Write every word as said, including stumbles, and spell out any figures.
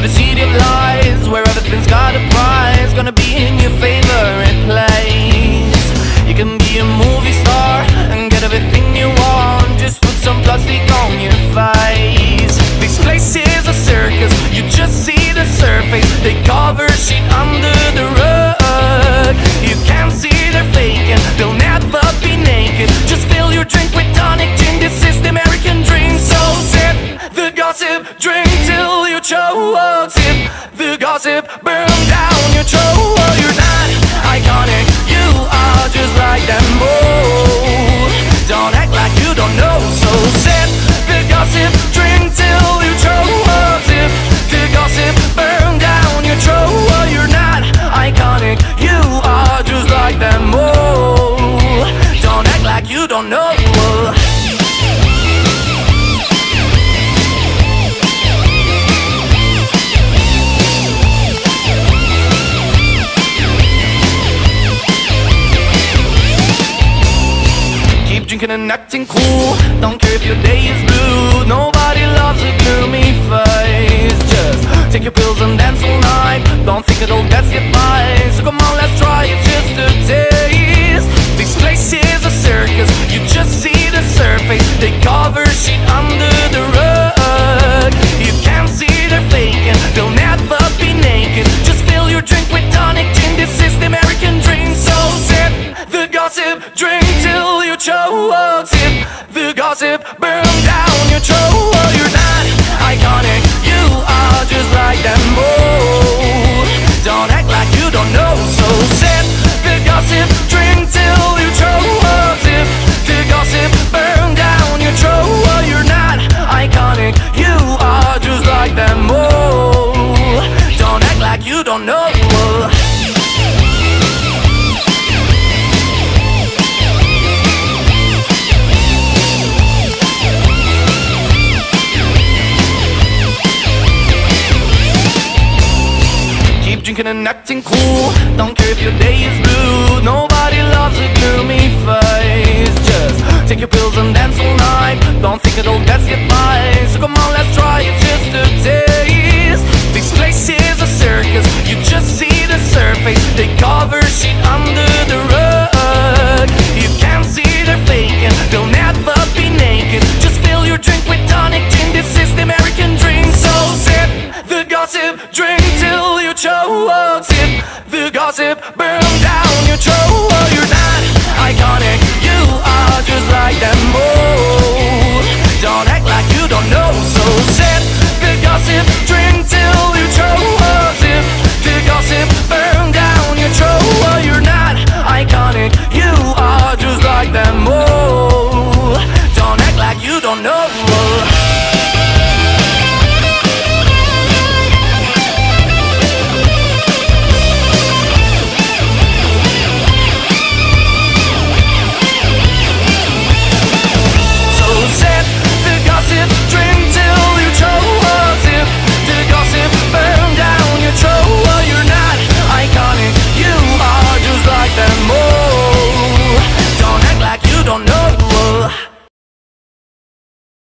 the city of lies, where everything's got a prize, gonna be in your favorite place. You can be a movie star and get everything you want, just put some plastic on your face. This place is a circus, you just see the surface. They cover shit under the rug. You can't see they're faking, they'll never be naked. Just fill your drink with tonic gin, this is the American dream. So sip the gossip, drink till you choke. Sip the gossip, burn down your throat. You're not iconic, you are just like them. Oh, don't act like you don't know. So sip the gossip, drink till you choke. Sip the gossip, burn down your throat. You're not iconic, you are just like them. Oh, don't act like you don't know. Drinking and acting cool, don't care if your day is blue. Nobody loves a gloomy face. Just take your pills and dance all night. Don't think it'll best get by, so come on, let's try it just a taste. This place is a circus, you just see the surface. They cover shit under the rug. You can't see they're faking, they'll never be naked. Just fill your drink with tonic gin, this is the American dream. So sip the gossip, drink till you choke. Sip the gossip, burn down your throat. You're not iconic, you are just like them. Oh, don't act like you don't know. So sip the gossip, drink till you choke. Sip the gossip, burn down your throat. You're not iconic, you are just like them. Oh, don't act like you don't know. Drinking and acting cool, don't care if your day is blue. Nobody loves a gloomy face. Just take your pills and dance all night. Don't think it'll best get by, so come on, let's try it just a taste. This place is a circus, you just see the surface. They cover shit under the rug. You can't see they're faking, they'll never be naked. Just fill your drink with tonic gin, this is the American dream. So sip the gossip, drink till you choke. Sip the gossip, burn down your throat. You're not iconic, you are just like them. Oh,